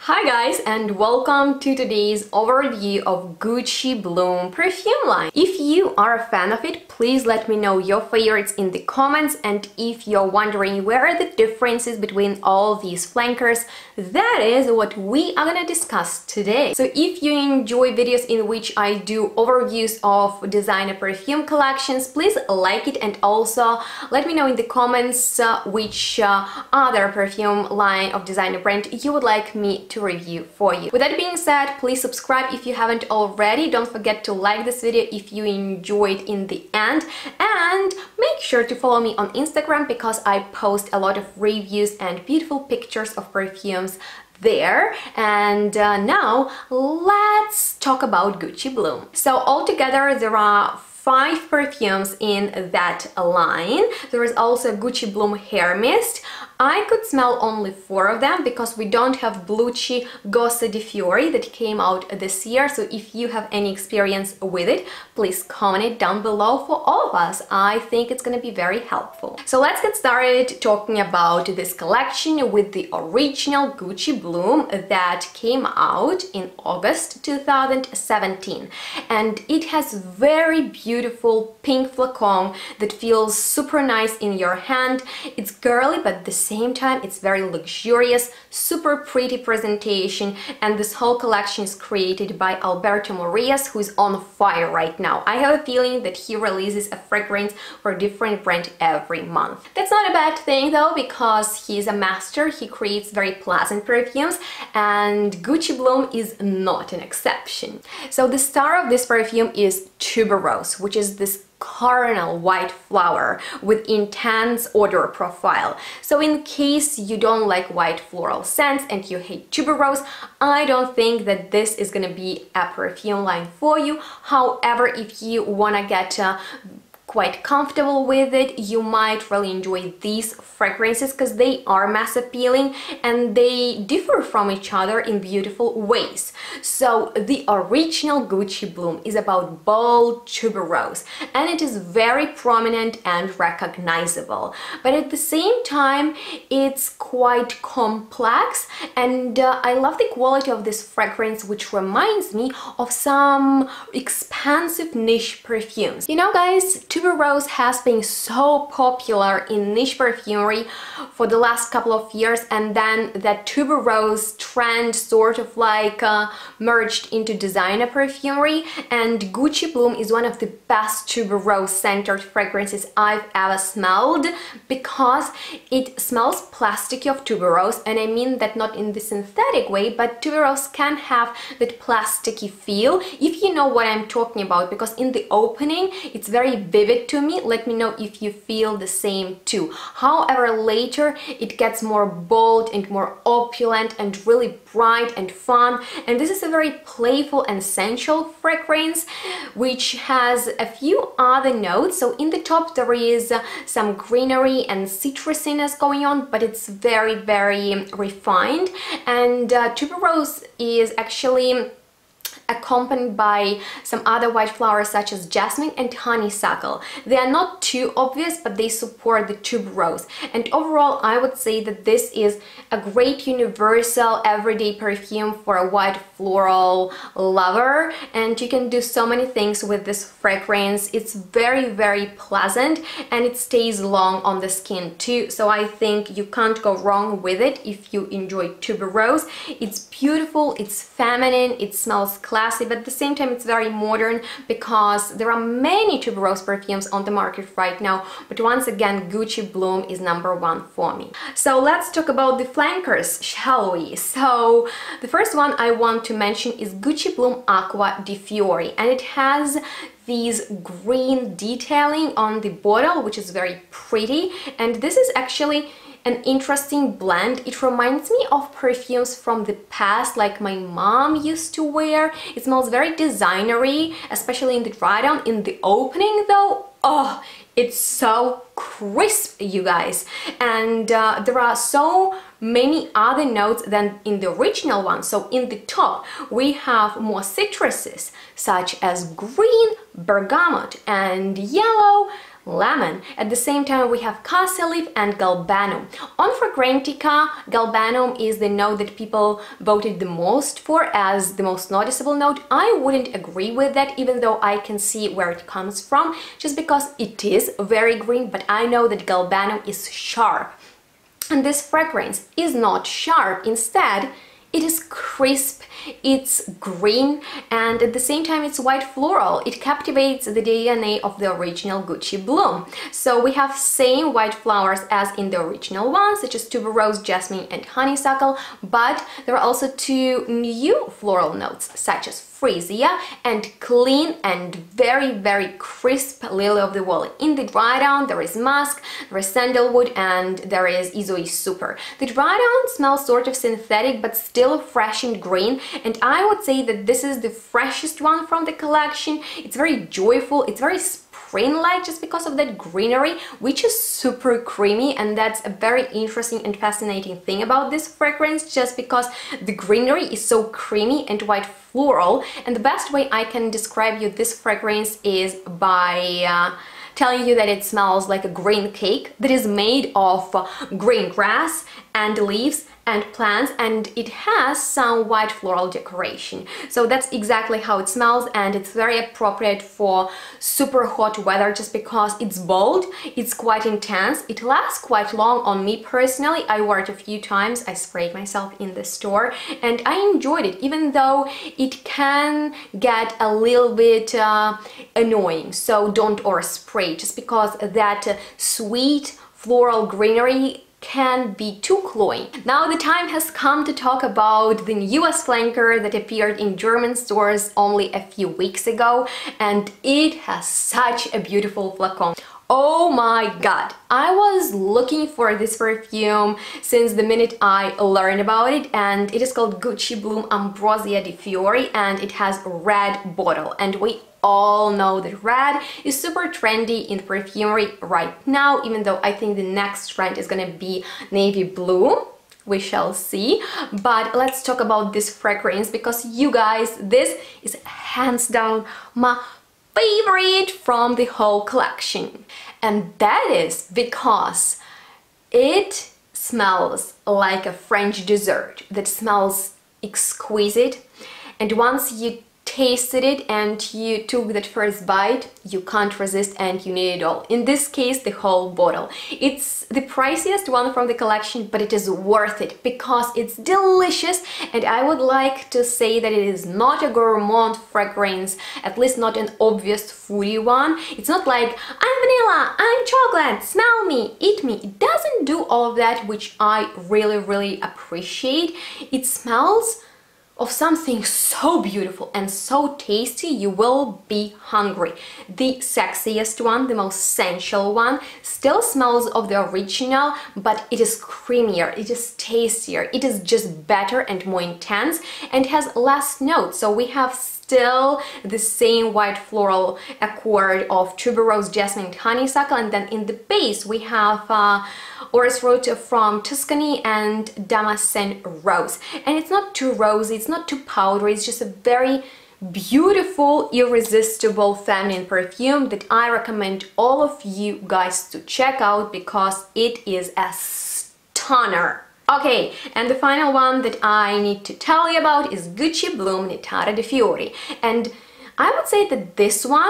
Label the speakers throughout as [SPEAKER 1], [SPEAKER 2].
[SPEAKER 1] Hi guys, and welcome to today's overview of Gucci Bloom perfume line. If you are a fan of it, please let me know your favorites in the comments, and if you're wondering where are the differences between all these flankers, that is what we are gonna discuss today. So if you enjoy videos in which I do overviews of designer perfume collections, please like it, and also let me know in the comments which other perfume line of designer brand you would like me to review for you. With that being said, please subscribe if you haven't already. Don't forget to like this video if you enjoyed in the end, and make sure to follow me on Instagram because I post a lot of reviews and beautiful pictures of perfumes there. And now let's talk about Gucci Bloom. So altogether there are 5 perfumes in that line. There is also Gucci Bloom Hair Mist. I could smell only 4 of them because we don't have Blucci Gosse di Fiori that came out this year. So if you have any experience with it, please comment it down below for all of us. I think it's gonna be very helpful. So let's get started talking about this collection with the original Gucci Bloom that came out in August 2017. And it has very beautiful pink flacon that feels super nice in your hand. It's girly, but at the same time it's very luxurious, super pretty presentation, and this whole collection is created by Alberto Morillas, who is on fire right now. I have a feeling that he releases a fragrance for a different brand every month. That's not a bad thing though, because he's a master. He creates very pleasant perfumes, and Gucci Bloom is not an exception. So the star of this perfume is Tuberose, which is this carnal white flower with intense odor profile. So in case you don't like white floral scents and you hate tuberose, I don't think that this is gonna be a perfume line for you. However, if you wanna get quite comfortable with it, you might really enjoy these fragrances because they are mass appealing and they differ from each other in beautiful ways. So the original Gucci Bloom is about bold tuberose, and it is very prominent and recognizable, but at the same time it's quite complex, and I love the quality of this fragrance, which reminds me of some expensive niche perfumes. You know guys, tuberose has been so popular in niche perfumery for the last couple of years, and then that tuberose trend sort of like merged into designer perfumery, and Gucci Bloom is one of the best tuberose centered fragrances I've ever smelled because it smells plasticky of tuberose, and I mean that not in the synthetic way, but tuberose can have that plasticky feel, if you know what I'm talking about, because in the opening it's very vivid to me. Let me know if you feel the same too. However, later it gets more bold and more opulent and really bright and fun, and this is a very playful and sensual fragrance which has a few other notes. So in the top there is some greenery and citrusiness going on, but it's very refined, and tuberose is actually accompanied by some other white flowers such as jasmine and honeysuckle. They are not too obvious, but they support the tuberose, and overall I would say that this is a great universal everyday perfume for a white floral lover, and you can do so many things with this fragrance. It's very pleasant, and it stays long on the skin too, so I think you can't go wrong with it if you enjoy tuberose. It's beautiful, it's feminine, it smells classy, but at the same time it's very modern because there are many tuberose perfumes on the market right now, but once again Gucci Bloom is #1 for me. So let's talk about the flankers, shall we? So the first one I want to mention is Gucci Bloom Acqua di Fiori, and it has these green detailing on the bottle, which is very pretty, and this is actually an interesting blend. It reminds me of perfumes from the past, like my mom used to wear. It smells very designery, especially in the dry down. In the opening though, oh, it's so crisp, you guys, and there are so many other notes than in the original one. So in the top we have more citruses such as green, bergamot, and yellow, lemon. At the same time, we have cassia leaf and galbanum. On Fragrantica, galbanum is the note that people voted the most for as the most noticeable note. I wouldn't agree with that, even though I can see where it comes from, just because it is very green, but I know that galbanum is sharp. And this fragrance is not sharp. Instead, it is crisp, it's green, and at the same time it's white floral. It captivates the DNA of the original Gucci Bloom. So we have same white flowers as in the original one, such as tuberose, jasmine and honeysuckle, but there are also two new floral notes, such as freesia and clean and very crisp lily of the valley. In the dry down there is musk, there is sandalwood, and there is Izoi Super. The dry down smells sort of synthetic but still fresh and green, and I would say that this is the freshest one from the collection. It's very joyful, it's very spring-like just because of that greenery, which is super creamy, and that's a very interesting and fascinating thing about this fragrance, just because the greenery is so creamy and white floral. And the best way I can describe you this fragrance is by telling you that it smells like a green cake that is made of green grass and leaves and plants, and it has some white floral decoration. So that's exactly how it smells, and it's very appropriate for super hot weather just because it's bold, it's quite intense, it lasts quite long on me personally. I wore it a few times, I sprayed myself in the store, and I enjoyed it, even though it can get a little bit annoying. So don't overspray, just because that sweet floral greenery can be too cloying. Now the time has come to talk about the newest flanker that appeared in German stores only a few weeks ago, and it has such a beautiful flacon. Oh my god, I was looking for this perfume since the minute I learned about it, and it is called Gucci Bloom Ambrosia di Fiori, and it has a red bottle, and we all know that red is super trendy in perfumery right now, even though I think the next trend is gonna be navy blue. We shall see. But let's talk about this fragrance, because you guys, this is hands down my favorite from the whole collection. And that is because it smells like a French dessert that smells exquisite, and once you tasted it and you took that first bite, you can't resist and you need it all. In this case, the whole bottle. It's the priciest one from the collection, but it is worth it because it's delicious, and I would like to say that it is not a gourmand fragrance, at least not an obvious foodie one. It's not like, I'm vanilla, I'm chocolate, smell me, eat me. It doesn't do all of that, which I really appreciate. It smells of something so beautiful and so tasty, you will be hungry. The sexiest one, the most sensual one, still smells of the original, but it is creamier, it is tastier, it is just better and more intense, and has less notes. So we have still the same white floral accord of tuberose, jasmine, and honeysuckle, and then in the base we have Orris Road from Tuscany and Damascene Rose. And it's not too rosy, it's not too powdery, it's just a very beautiful, irresistible feminine perfume that I recommend all of you guys to check out because it is a stunner. Okay, and the final one that I need to tell you about is Gucci Bloom Netara di Fiori. And I would say that this one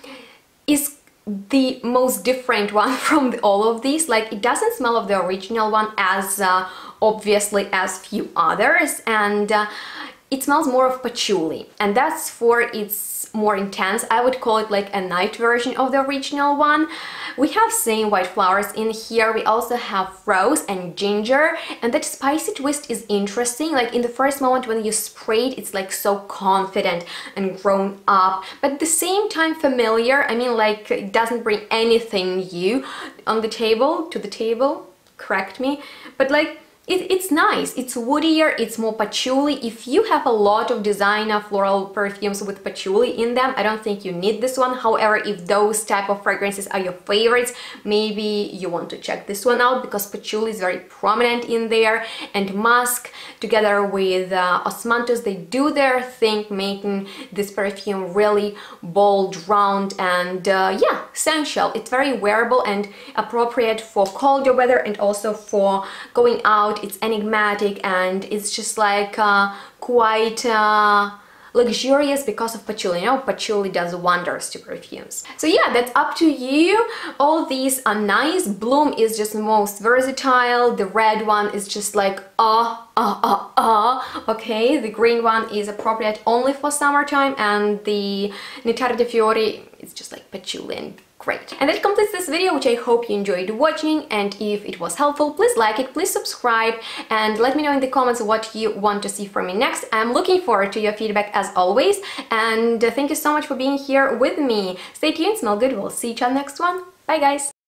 [SPEAKER 1] is the most different one from all of these. Like, it doesn't smell of the original one as obviously as few others, and it smells more of patchouli, and that's for its more intense. I would call it like a night version of the original one. We have same white flowers in here. We also have rose and ginger, and that spicy twist is interesting. Like, in the first moment when you spray it, it's like so confident and grown up, but at the same time familiar. I mean, like, it doesn't bring anything new on the table, to the table, correct me, but like, it's nice, it's woodier, it's more patchouli. If you have a lot of designer floral perfumes with patchouli in them, I don't think you need this one. However, if those type of fragrances are your favorites, maybe you want to check this one out, because patchouli is very prominent in there, and musk together with osmanthus, they do their thing, making this perfume really bold, round, and yeah, sensual. It's very wearable and appropriate for colder weather and also for going out. It's enigmatic and it's just like quite luxurious because of patchouli. You know, patchouli does wonders to perfumes. So yeah, that's up to you. All these are nice. Bloom is just the most versatile. The red one is just like okay, the green one is appropriate only for summertime, and the Nétare de Fiori is just like patchouli and great. And that completes this video, which I hope you enjoyed watching, and if it was helpful, please like it, please subscribe, and let me know in the comments what you want to see from me next. I'm looking forward to your feedback as always, and thank you so much for being here with me. Stay tuned, smell good, we'll see each other next one. Bye guys!